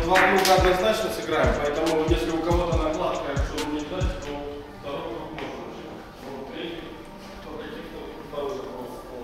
два круга однозначно сыграем, поэтому если у кого-то накладка, чтобы не дать, то второй круг можно. Вот, третий, кто каких-то второй запрос.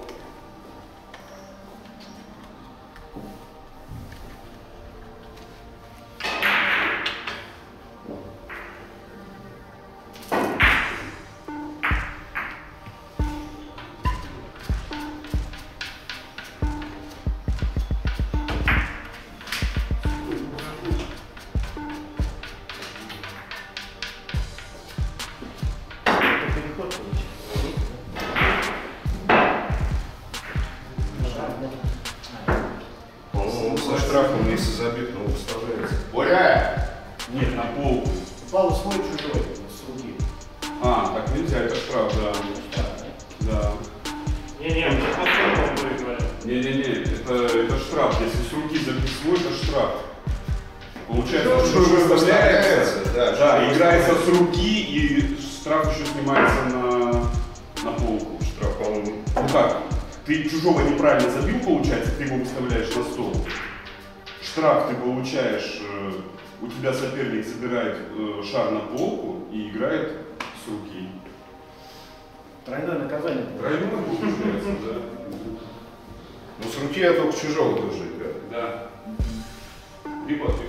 Со штрафом, если забит, но выставляется. Боря! Нет, на полку. Упал свой чужой, с руки. А, так нельзя, это штраф, да. Да. Не-не, это по-другому выиграли. Не-не-не, это штраф. Если с руки забить свой, это штраф. Получается, Ну, чужой выставляется, да, играется с руки, и штраф еще снимается на полку. Штраф, по-моему. Ну как? Ты чужого неправильно забил, получается, ты его выставляешь на стол. Штраф ты получаешь, у тебя соперник собирает шар на полку и играет с руки. Тройное наказание. Тройное получается, да. Ну, с руки я только чужого тоже играю. Да. Либо ты.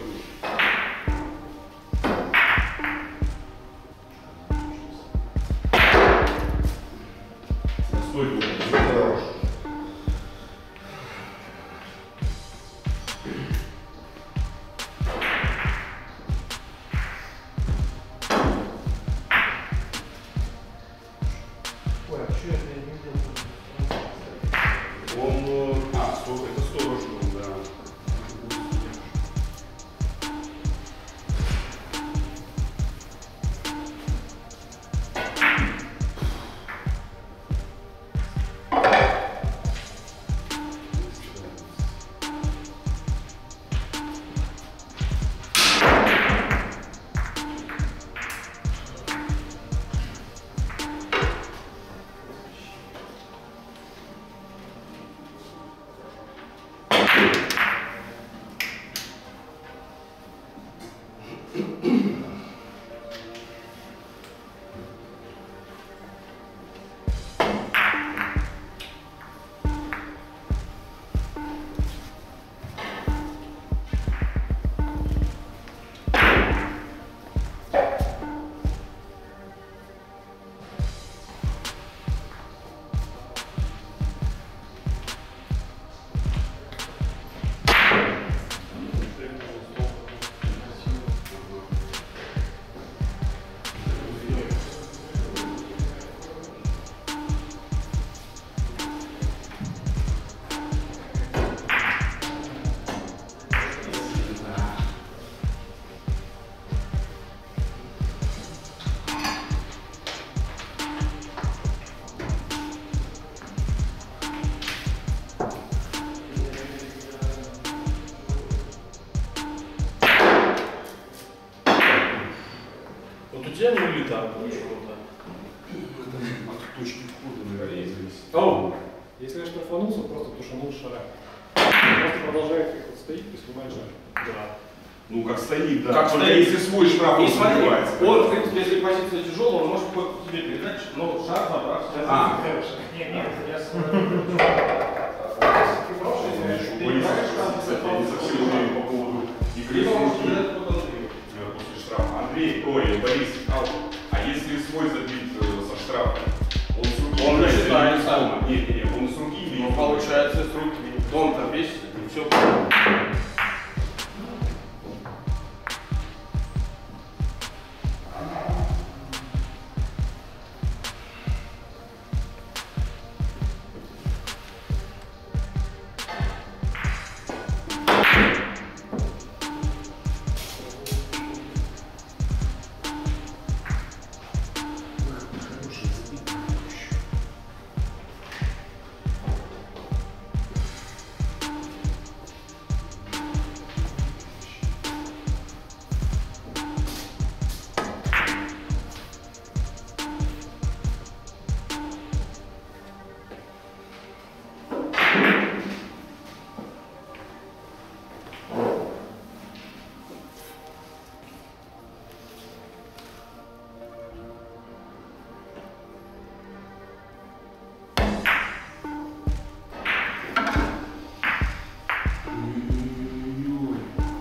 Стой, Да. Ой, а что это я не видел? Это сторож был, да. Вот у тебя не улетало почему-то. От точки входа, наверное, зависит. О! Если я штрафанулся, просто тушанул шара. Просто продолжает как вот стоит и снимает шар. Да. Ну, как стоит, да. Как Только стоит. если свой штраф, И он смотри, забивается. он, в принципе, если позиция тяжелая, он может тебе передать, но шар забрать. А. Нет, нет, я Кстати, я не совсем уверен по поводу игры с руки после штрафа. Андрей, ой, Борис, а если свой забит со штрафом, он с руки Он играет не считает или из сам. дома? Нет, он с руки или Ну, из дома? получается, с руки. Дом-то весь, и все. Ой-ой-ой.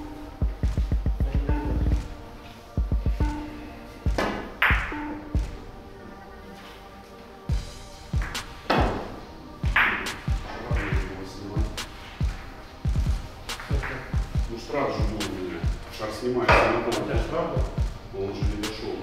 Ну штраф же был у меня. Шар снимается на пол. Правда? Он уже не дошел.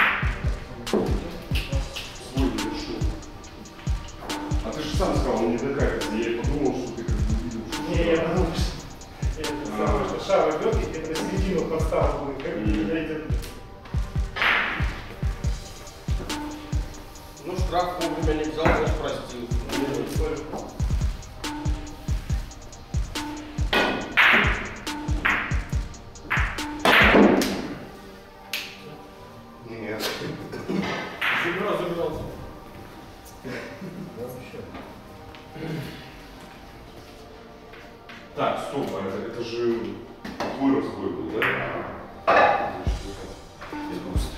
Свой не дошел. А ты же сам сказал, он не докатится. Я и подумал, что ты как бы увидел, что Не, я подумал, что шар идет, и ты на середину подставку будет, как идет. Ну, штраф вовремя не взял, значит простил. Нет. Забрался. Так, стоп, а это же твой разбой был, да? Значит, вот так.